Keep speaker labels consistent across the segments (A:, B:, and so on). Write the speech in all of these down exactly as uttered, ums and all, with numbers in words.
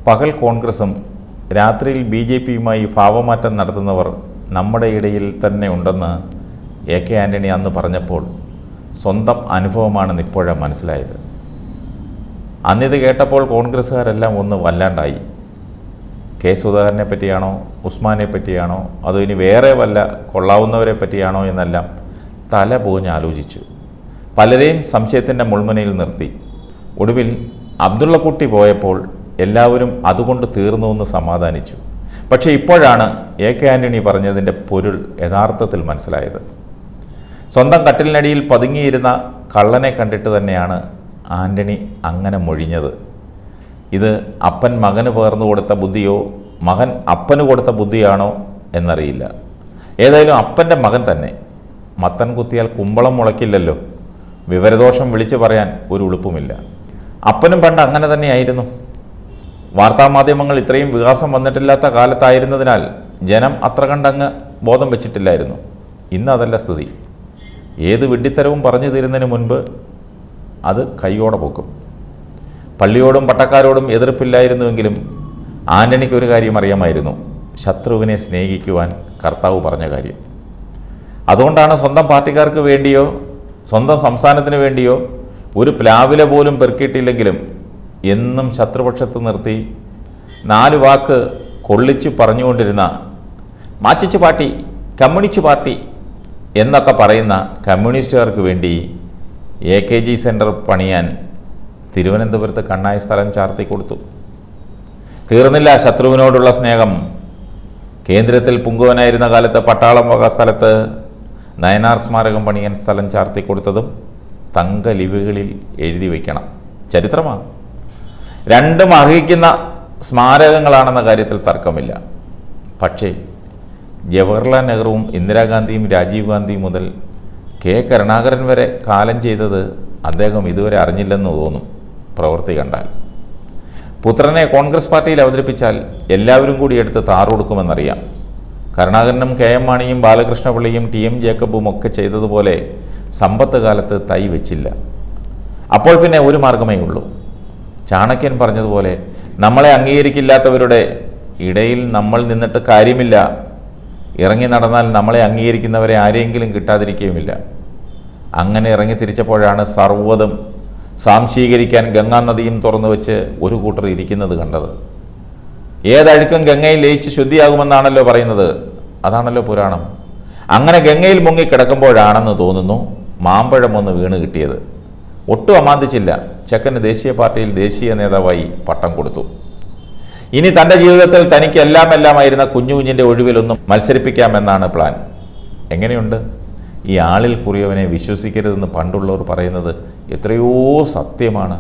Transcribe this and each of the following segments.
A: പകൽ കോൺഗ്രസും രാത്രിയിൽ ബി ജെ പിയുമായി ഭാവമാറ്റം നടത്തുന്നവർ നമ്മുടെ ഇടയിൽ തന്നെ ഉണ്ടെന്ന് എ കെ ആൻ്റണി അന്ന് പറഞ്ഞപ്പോൾ സ്വന്തം അനുഭവമാണെന്ന് ഇപ്പോഴാണ് മനസ്സിലായത്. അന്നിത് കേട്ടപ്പോൾ കോൺഗ്രസ്സുകാരെല്ലാം ഒന്ന് വല്ലാണ്ടായി. കെ സുധാകരനെ പറ്റിയാണോ, ഉസ്മാനെ പറ്റിയാണോ, അതോ ഇനി വേറെ വല്ല കൊള്ളാവുന്നവരെ പറ്റിയാണോ എന്നെല്ലാം തല പോഞ്ഞ് ആലോചിച്ചു. പലരെയും സംശയത്തിൻ്റെ മുൾമുനയിൽ നിർത്തി. ഒടുവിൽ അബ്ദുള്ളക്കുട്ടി പോയപ്പോൾ എല്ലാവരും അതുകൊണ്ട് തീർന്നുവെന്ന് സമാധാനിച്ചു. പക്ഷേ ഇപ്പോഴാണ് എ കെ ആൻ്റണി പറഞ്ഞതിൻ്റെ പൊരുൾ യഥാർത്ഥത്തിൽ മനസ്സിലായത്. സ്വന്തം കട്ടിലിനടിയിൽ പതുങ്ങിയിരുന്ന കള്ളനെ കണ്ടിട്ട് തന്നെയാണ് ആൻ്റണി അങ്ങനെ മൊഴിഞ്ഞത്. ഇത് അപ്പൻ മകന് പകർന്നു കൊടുത്ത ബുദ്ധിയോ മകൻ അപ്പന് കൊടുത്ത ബുദ്ധിയാണോ എന്നറിയില്ല. ഏതായാലും അപ്പൻ്റെ മകൻ തന്നെ. മത്തൻ കുത്തിയാൽ കുമ്പളം മുളയ്ക്കില്ലല്ലോ. വിവരദോഷം വിളിച്ചു പറയാൻ ഒരു ഉളുപ്പുമില്ല. അപ്പനും പണ്ട് അങ്ങനെ തന്നെയായിരുന്നു. വാർത്താമാധ്യമങ്ങൾ ഇത്രയും വികാസം വന്നിട്ടില്ലാത്ത കാലത്തായിരുന്നതിനാൽ ജനം അത്ര കണ്ടങ്ങ് ബോധം വെച്ചിട്ടില്ലായിരുന്നു. ഇന്ന് അതല്ല സ്ഥിതി. ഏത് വിഡ്ഢിത്തരവും പറഞ്ഞു തീരുന്നതിന് മുൻപ് അത് കൈയോടെ പൊക്കും. പള്ളിയോടും പട്ടക്കാരോടും എതിർപ്പില്ലായിരുന്നുവെങ്കിലും ആൻ്റണിക്ക് ഒരു കാര്യം അറിയാമായിരുന്നു: ശത്രുവിനെ സ്നേഹിക്കുവാൻ കർത്താവ് പറഞ്ഞ കാര്യം. അതുകൊണ്ടാണ് സ്വന്തം പാർട്ടിക്കാർക്ക് വേണ്ടിയോ സ്വന്തം സംസ്ഥാനത്തിന് വേണ്ടിയോ ഒരു പ്ലാവില പോലും പെറുക്കിയിട്ടില്ലെങ്കിലും എന്നും ശത്രുപക്ഷത്ത് നിർത്തി നാല് വാക്ക് കൊള്ളിച്ചു പറഞ്ഞുകൊണ്ടിരുന്ന മാച്ചിച്ചു പാർട്ടി, കമ്മ്യൂണിസ്റ്റ് പാർട്ടി എന്നൊക്കെ പറയുന്ന കമ്മ്യൂണിസ്റ്റുകാർക്ക് വേണ്ടി എ കെ ജി സെൻറ്റർ പണിയാൻ തിരുവനന്തപുരത്ത് കണ്ണായ സ്ഥലം ചാർത്തി കൊടുത്തു. തീർന്നില്ല ശത്രുവിനോടുള്ള സ്നേഹം. കേന്ദ്രത്തിൽ പുങ്കുവനായിരുന്ന കാലത്ത് പട്ടാളം വക സ്ഥലത്ത് നയനാർ സ്മാരകം പണിയാൻ സ്ഥലം ചാർത്തി കൊടുത്തതും തങ്ക ലിപികളിൽ എഴുതി വയ്ക്കണം. ചരിത്രമാണ്. രണ്ടും അർഹിക്കുന്ന സ്മാരകങ്ങളാണെന്ന കാര്യത്തിൽ തർക്കമില്ല. പക്ഷേ ജവഹർലാൽ നെഹ്റുവും ഇന്ദിരാഗാന്ധിയും രാജീവ് ഗാന്ധിയും മുതൽ കെ കരുണാകരൻ വരെ കാലം ചെയ്തത് അദ്ദേഹം ഇതുവരെ അറിഞ്ഞില്ലെന്ന് തോന്നും പ്രവൃത്തി കണ്ടാൽ. പുത്രനെ കോൺഗ്രസ് പാർട്ടിയിൽ അവതരിപ്പിച്ചാൽ എല്ലാവരും കൂടി എടുത്ത് താറുകൊടുക്കുമെന്നറിയാം. കരുണാകരനും കെ എം മാണിയും ബാലകൃഷ്ണപിള്ളയും ടി എം ജേക്കബും ഒക്കെ ചെയ്തതുപോലെ സമ്പത്ത് കാലത്ത് തൈ വെച്ചില്ല. അപ്പോൾ പിന്നെ ഒരു മാർഗമേ ഉള്ളൂ. ചാണക്യൻ പറഞ്ഞതുപോലെ നമ്മളെ അംഗീകരിക്കില്ലാത്തവരുടെ ഇടയിൽ നമ്മൾ നിന്നിട്ട് കാര്യമില്ല. ഇറങ്ങി നടന്നാൽ നമ്മളെ അംഗീകരിക്കുന്നവരെ ആരെങ്കിലും കിട്ടാതിരിക്കുകയുമില്ല. അങ്ങനെ ഇറങ്ങി തിരിച്ചപ്പോഴാണ് സർവ്വതും സാംശീകരിക്കാൻ ഗംഗാ നദിയും തുറന്നു വെച്ച് ഒരു കൂട്ടർ ഇരിക്കുന്നത് കണ്ടത്. ഏതഴുക്കും ഗംഗയിൽ ലയിച്ച് ശുദ്ധിയാകുമെന്നാണല്ലോ പറയുന്നത്. അതാണല്ലോ പുരാണം. അങ്ങനെ ഗംഗയിൽ മുങ്ങി കിടക്കുമ്പോഴാണെന്ന് തോന്നുന്നു മാമ്പഴമൊന്ന് വീണ് കിട്ടിയത്. ഒട്ടും അമാന്തിച്ചില്ല. ചെക്കന് ദേശീയ പാർട്ടിയിൽ ദേശീയ നേതാവായി പട്ടം കൊടുത്തു. ഇനി തൻ്റെ ജീവിതത്തിൽ തനിക്ക് എല്ലാം എല്ലാമായിരുന്ന കുഞ്ഞു കുഞ്ഞിൻ്റെ ഒഴിവിലൊന്നും മത്സരിപ്പിക്കാമെന്നാണ് പ്ലാൻ. എങ്ങനെയുണ്ട്? ഈ ആളിൽ കുറിയവനെ വിശ്വസിക്കരുതെന്ന് പണ്ടുള്ളവർ പറയുന്നത് എത്രയോ സത്യമാണ്.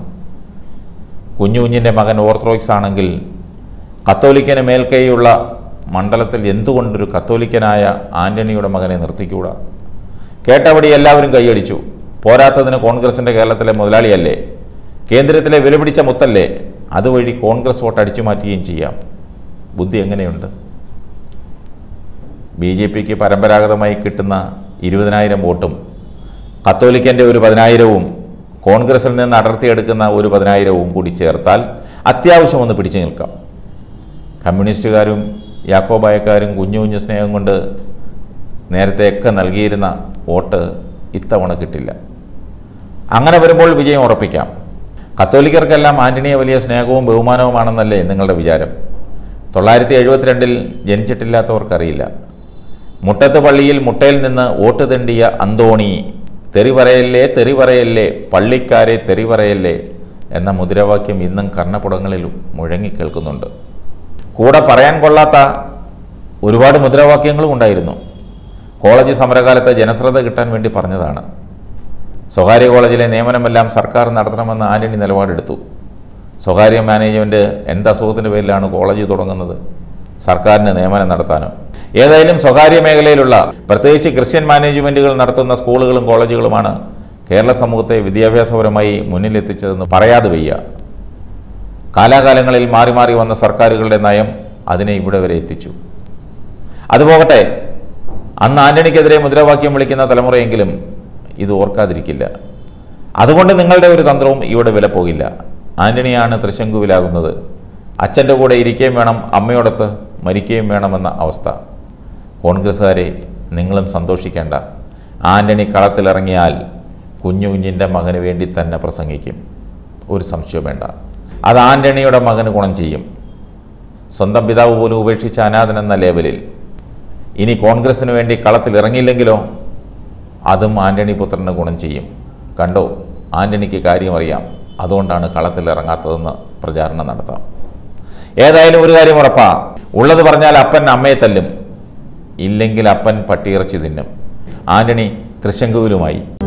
A: കുഞ്ഞു കുഞ്ഞിൻ്റെ മകൻ ഓർത്തഡോക്സ് ആണെങ്കിൽ കത്തോലിക്കന് മേൽക്കൈയുള്ള മണ്ഡലത്തിൽ എന്തുകൊണ്ടൊരു കത്തോലിക്കനായ ആൻ്റണിയുടെ മകനെ നിർത്തിക്കൂടാ? കേട്ടപടി എല്ലാവരും കൈയടിച്ചു. പോരാത്തതിന് കോൺഗ്രസിൻ്റെ കേരളത്തിലെ മുതലാളിയല്ലേ, കേന്ദ്രത്തിലെ വിലപിടിച്ച മുത്തല്ലേ, അതുവഴി കോൺഗ്രസ് വോട്ട് അടിച്ചു മാറ്റുകയും ചെയ്യാം. ബുദ്ധി എങ്ങനെയുണ്ട്? ബി ജെ പിക്ക് പരമ്പരാഗതമായി കിട്ടുന്ന ഇരുപതിനായിരം വോട്ടും കത്തോലിക്കൻ്റെ ഒരു പതിനായിരവും കോൺഗ്രസിൽ നിന്ന് അടർത്തിയെടുക്കുന്ന ഒരു പതിനായിരവും കൂടി ചേർത്താൽ അത്യാവശ്യം ഒന്ന് പിടിച്ചു നിൽക്കാം. കമ്മ്യൂണിസ്റ്റുകാരും യാക്കോബായക്കാരും കുഞ്ഞു കുഞ്ഞു സ്നേഹം കൊണ്ട് നേരത്തെയൊക്കെ നൽകിയിരുന്ന വോട്ട് ഇത്തവണ കിട്ടില്ല. അങ്ങനെ വരുമ്പോൾ വിജയം ഉറപ്പിക്കാം. കത്തോലിക്കർക്കെല്ലാം ആൻ്റണിയെ വലിയ സ്നേഹവും ബഹുമാനവുമാണെന്നല്ലേ നിങ്ങളുടെ വിചാരം? തൊള്ളായിരത്തി എഴുപത്തിരണ്ടിൽ ജനിച്ചിട്ടില്ലാത്തവർക്കറിയില്ല. മുട്ടത്ത് പള്ളിയിൽ മുട്ടയിൽ നിന്ന് വോട്ട് തെണ്ടിയ അന്തോണി തെറി പറയല്ലേ തെറി പറയല്ലേ പള്ളിക്കാരെ തെറി പറയല്ലേ എന്ന മുദ്രാവാക്യം ഇന്നും കർണപുടങ്ങളിൽ മുഴങ്ങിക്കേൾക്കുന്നുണ്ട്. കൂടെ പറയാൻ കൊള്ളാത്ത ഒരുപാട് മുദ്രാവാക്യങ്ങളും ഉണ്ടായിരുന്നു. കോളേജ് സമരകാലത്ത് ജനശ്രദ്ധ കിട്ടാൻ വേണ്ടി പറഞ്ഞതാണ്. സ്വകാര്യ കോളേജിലെ നിയമനമെല്ലാം സർക്കാർ നടത്തണമെന്ന് ആൻ്റണി നിലപാടെടുത്തു. സ്വകാര്യ മാനേജ്മെൻറ്റ് എന്തസുഖത്തിൻ്റെ പേരിലാണ് കോളേജ് തുടങ്ങുന്നത്? സർക്കാരിന് നിയമനം നടത്താനോ? ഏതായാലും സ്വകാര്യ മേഖലയിലുള്ള പ്രത്യേകിച്ച് ക്രിസ്ത്യൻ മാനേജ്മെൻറ്റുകൾ നടത്തുന്ന സ്കൂളുകളും കോളേജുകളുമാണ് കേരള സമൂഹത്തെ വിദ്യാഭ്യാസപരമായി മുന്നിലെത്തിച്ചതെന്ന് പറയാതെ വയ്യ. കാലാകാലങ്ങളിൽ മാറി മാറി വന്ന സർക്കാരുകളുടെ നയം അതിനെ ഇവിടെ വരെ എത്തിച്ചു. അതുപോകട്ടെ, അന്ന് ആൻ്റണിക്കെതിരെ മുദ്രാവാക്യം വിളിക്കുന്ന തലമുറയെങ്കിലും ഇത് ഓർക്കാതിരിക്കില്ല. അതുകൊണ്ട് നിങ്ങളുടെ ഒരു തന്ത്രവും ഇവിടെ വില പോകില്ല. ആൻ്റണിയാണ് തൃശങ്കുവിലാകുന്നത്. അച്ഛൻ്റെ കൂടെ ഇരിക്കുകയും വേണം, അമ്മയോടൊത്ത് മരിക്കുകയും വേണമെന്ന അവസ്ഥ. കോൺഗ്രസ്സുകാരെ, നിങ്ങളും സന്തോഷിക്കേണ്ട. ആൻ്റണി കളത്തിലിറങ്ങിയാൽ കുഞ്ഞു കുഞ്ഞിൻ്റെ മകന് വേണ്ടി തന്നെ പ്രസംഗിക്കും, ഒരു സംശയവും വേണ്ട. അത് ആൻ്റണിയുടെ മകന് ഗുണം ചെയ്യും. സ്വന്തം പിതാവ് പോലും ഉപേക്ഷിച്ച അനാഥൻ എന്ന ലേബലിൽ ഇനി കോൺഗ്രസ്സിന് വേണ്ടി കളത്തിലിറങ്ങിയില്ലെങ്കിലോ അതും ആൻ്റണി പുത്രന് ഗുണം ചെയ്യും. കണ്ടോ, ആൻ്റണിക്ക് കാര്യം അറിയാം, അതുകൊണ്ടാണ് കളത്തിലിറങ്ങാത്തതെന്ന് പ്രചാരണം നടത്താം. ഏതായാലും ഒരു കാര്യം ഉറപ്പാ, ഉള്ളത് പറഞ്ഞാൽ അപ്പൻ അമ്മയെ തല്ലും, ഇല്ലെങ്കിൽ അപ്പൻ പട്ടിയിറച്ചി തിന്നും. ആൻ്റണി തൃശങ്കുവിലുമായി.